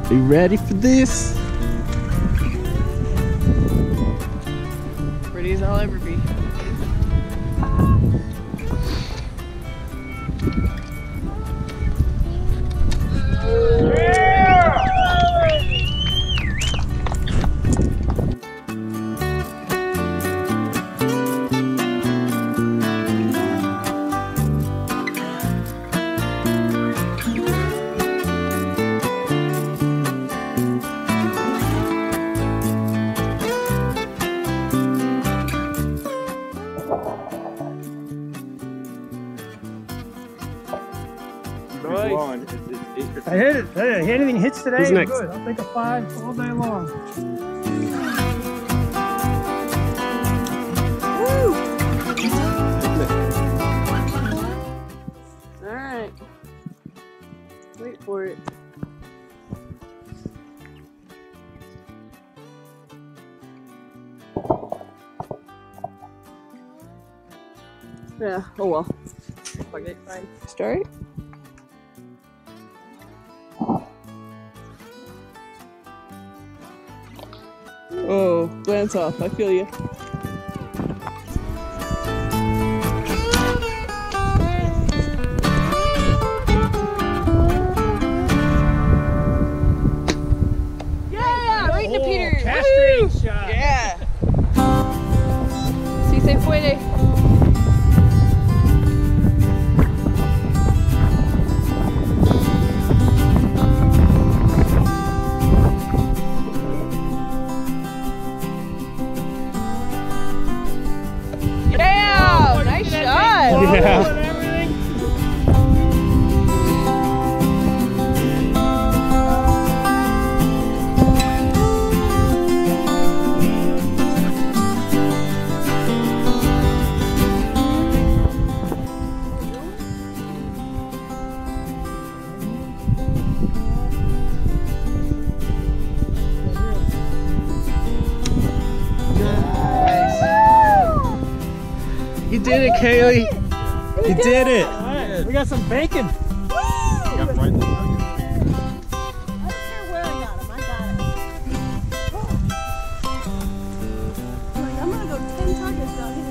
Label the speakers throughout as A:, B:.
A: Are you ready for this?
B: Ready as I'll ever be.
C: I hit it. Hey, anything hits today,
A: Who's next?
C: good. I'll take a 5 all day long.
B: Woo! All right. Wait for it. Yeah. Oh well. Okay, fine. Start. Oh, glance off. I feel you. Yeah, right in the Peter.
C: Castrating shot.
B: Yeah. Si se puede. Yeah, nice shot.
C: Yeah.
A: You did it, Kaylee. You did it.
C: All right, we got some bacon.
D: I don't care where I got him, I got it. Like, I'm gonna go 10 targets without hitting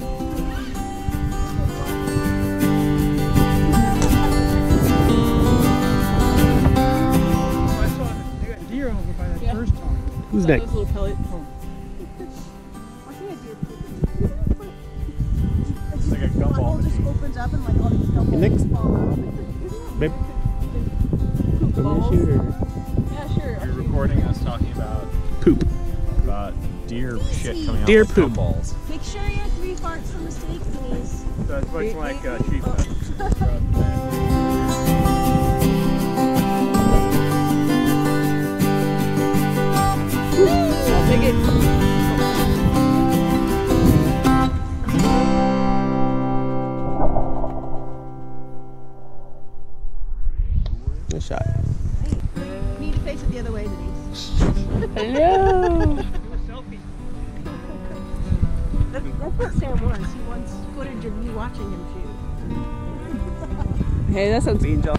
C: I saw they got deer over by that first time.
A: Who's next?
B: Those little pellet.
D: Why can't I do it? It's like a gumball just opens up and like all these gumballs
A: Next.
D: fall out.
A: Babe.
B: Balls.
A: Shoot her.
B: Yeah, sure.
E: You're recording us talking about
A: Poop.
E: deer shit coming out
A: Deer
E: of
A: poop.
E: balls.
D: Make sure you have 3 farts from the steak, please.
C: That's much like sheep.
B: I'll take it.
A: Good shot.
D: You need to face it the other way, Denise.
B: Hello.
D: That's what Sam wants. He wants footage of you watching him shoot.
B: Hey, that sounds angel.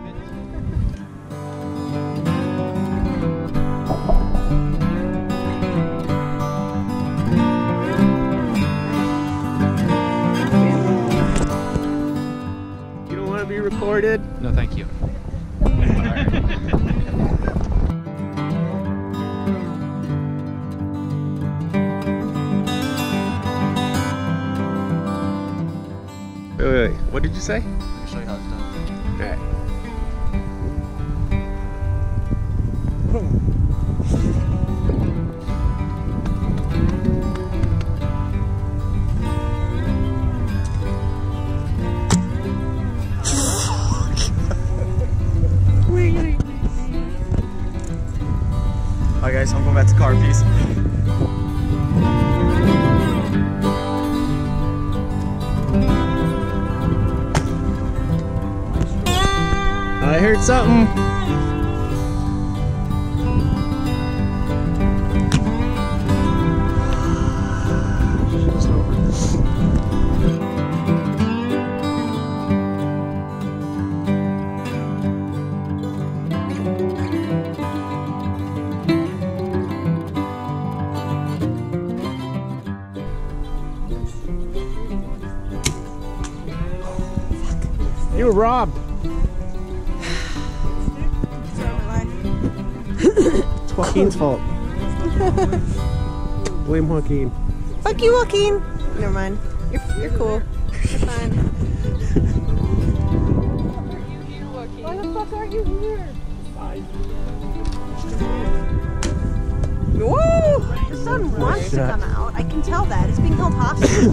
A: You don't want to be recorded?
E: No, thank you.
A: Wait. What did you say?
E: Let me show you how it's done.
A: Alright.
E: Alright guys, I'm going back to car. Peace.
A: I heard something. robbed. It's Joaquin's fault. Blame Joaquin.
D: Fuck you, Joaquin. Never mind. You're cool. You're fine. Why the fuck are you here? Woo! The sun wants to come out. I can tell that. It's being held hostage.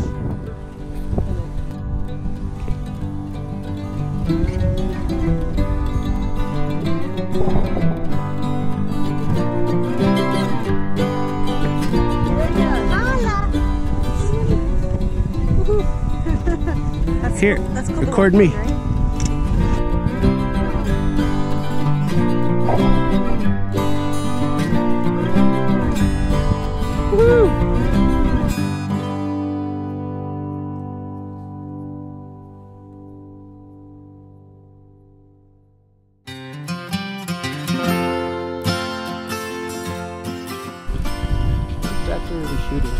A: Here,
D: That's cool.
A: record me. Woo! After we shooting.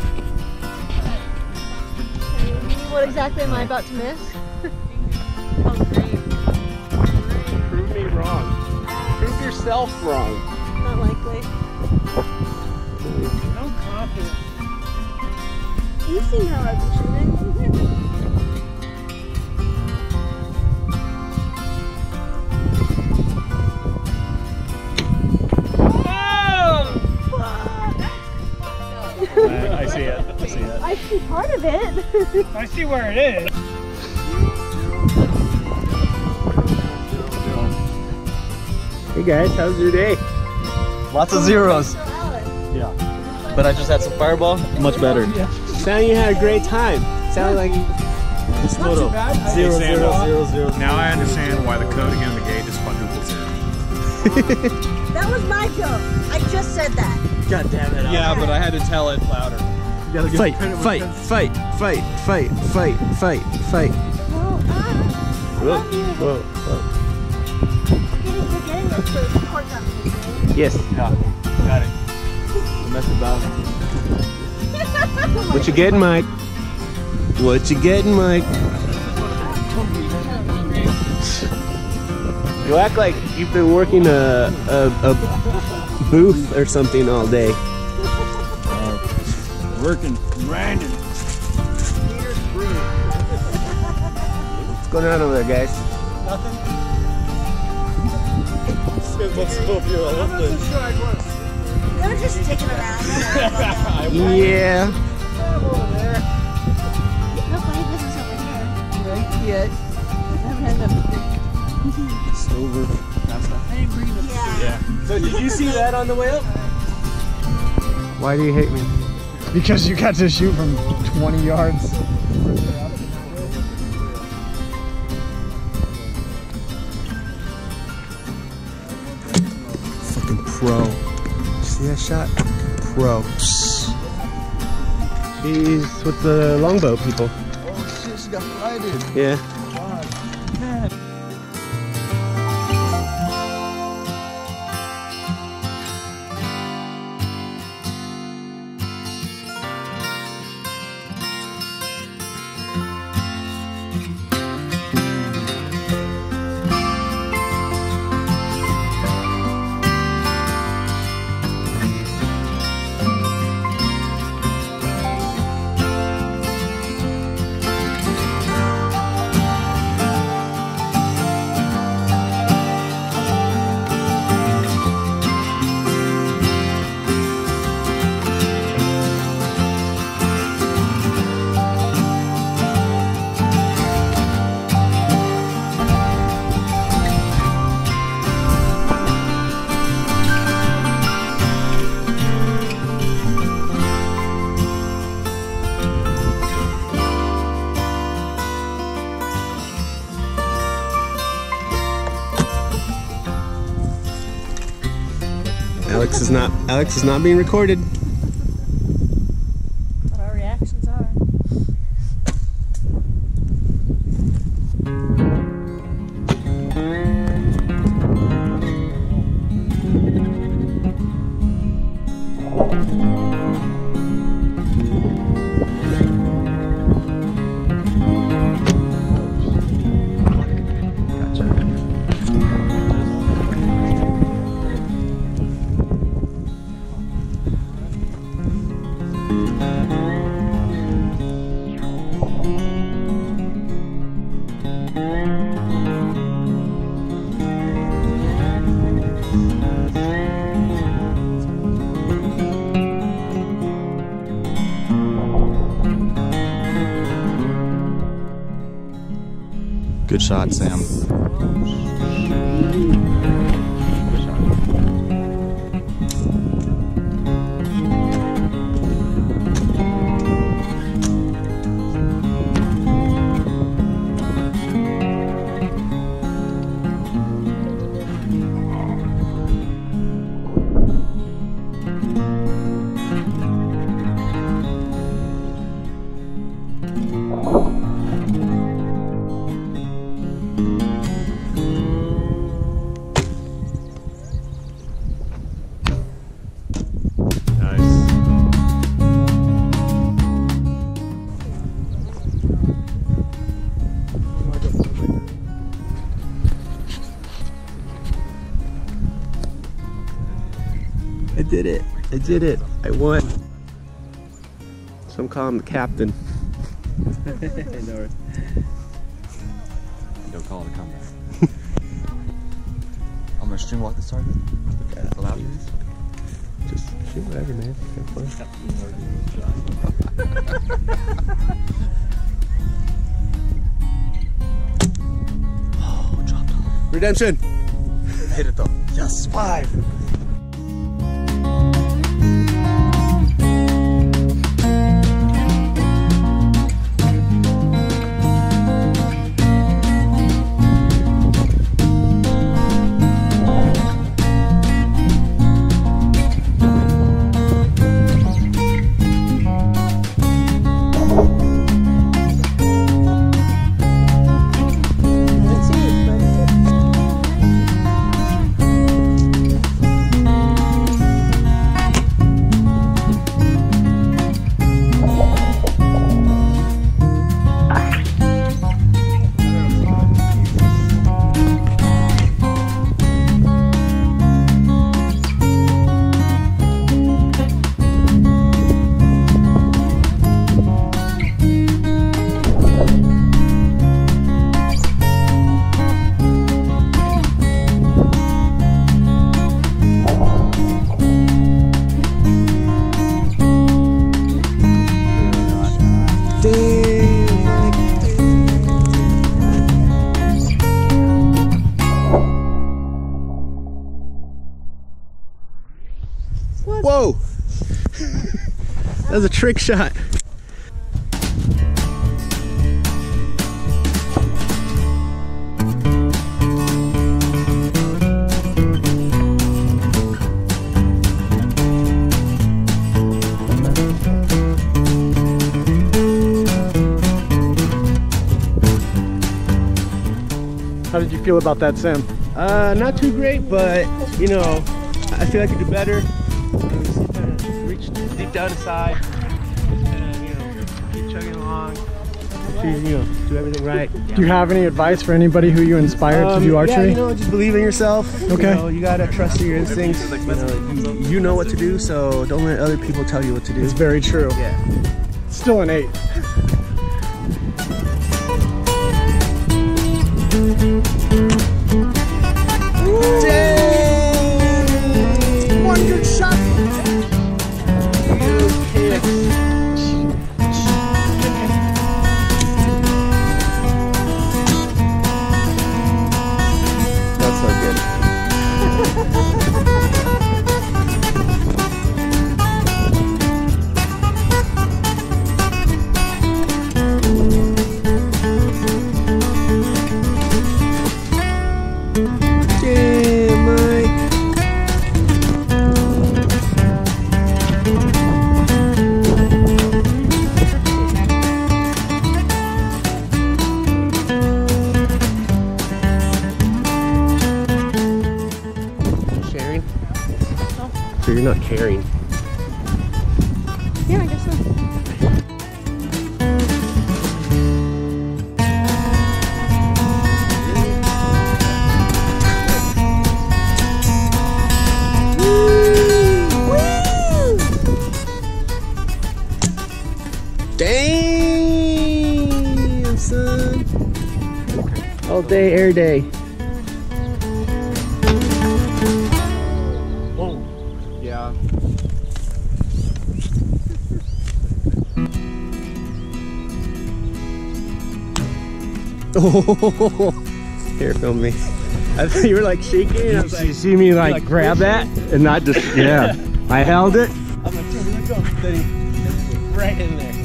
D: What exactly am I about to miss? Oh, great.
A: Prove me wrong. Prove yourself wrong.
D: Not likely.
C: No confidence.
D: You've seen how I've been shooting.
C: I see it. I see it.
D: I see part of it.
C: I see where it is.
A: Hey guys, how's your day?
E: Lots of zeros.
C: Yeah.
E: But I just had some Fireball. Much better.
A: Sounded you had a great time. Sounded like
C: It's not too bad.
E: Zero, zero, zero, zero.
F: Now I understand why the code again in the gate is quadruple zero.
D: That was my joke. I just said that.
E: God damn it.
C: Yeah, but I had to tell it louder.
A: fight, fight, fight, fight, fight, fight, fight, fight.
D: Whoa,
A: Whoa, whoa, whoa.
D: You're getting it to record something.
A: Yes.
E: Yeah, got it. Mess about it.
A: What you getting, Mike? What you getting, Mike? You act like you've been working a booth or something all day.
C: Working, grinding.
A: What's going on over there, guys?
D: They're just sticking around.
A: Yeah.
D: No funny business over here.
B: Yet. I haven't had enough.
C: It's over.
D: Yeah.
E: So did you see that on the way up?
A: Why do you hate me?
C: Because you got to shoot from 20 yards.
A: Fucking pro. See that shot? Pro. He's with the longbow people.
C: Oh shit, she got frighted.
A: Yeah. Alex is not being recorded.
D: What our reactions are.
E: Good shot, Sam.
A: I did it. I did it. I won. Some call him the captain.
E: Don't call it a comeback. I'm gonna string walk this target. Allow you this?
A: Just shoot whatever, man. Have fun.
E: Oh, dropped off.
A: Redemption.
E: Hit it though. Yes, 5.
A: Whoa! That was a trick shot.
C: How did you feel about that, Sam?
A: Not too great, but you know, I feel I could do better. Kind of reach deep down inside. Just kind of, you know, keep chugging along. You know, do everything right.
C: Do you have any advice for anybody who you inspired to do archery?
A: Yeah, you know, just believe in yourself.
C: Okay.
A: You know, you gotta trust in your instincts. You know what to do, so don't let other people tell you what to do.
C: It's very true.
A: Yeah.
C: Still an 8.
A: Dang! One good shot. That's so good. Damn, Mike. Sharing?
D: Oh.
A: So you're not caring.
D: Yeah, I guess so.
A: Damn, son. All day, air day.
C: Whoa. Yeah.
A: Oh, here, film me. I thought you were like shaking. And I was like,
G: You see me like grab that and not just, yeah. I held it.
A: I'm like, Toby, let go. Then he right in there.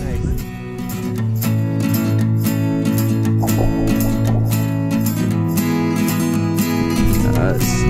A: Nice.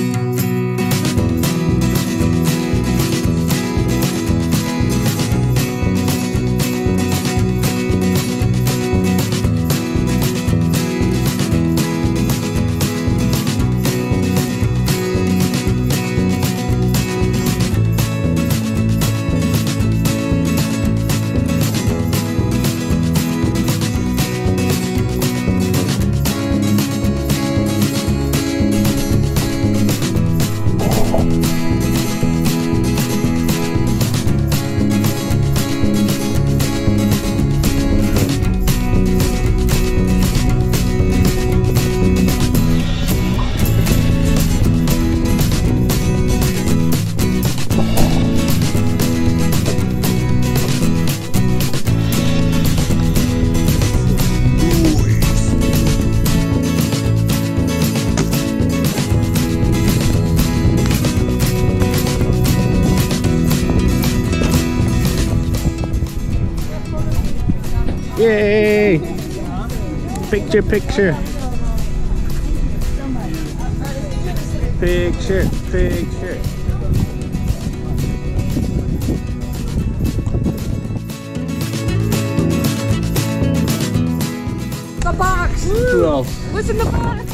A: Yay! Picture, picture. Picture, picture.
B: The box!
G: Who else?
B: What's in the box?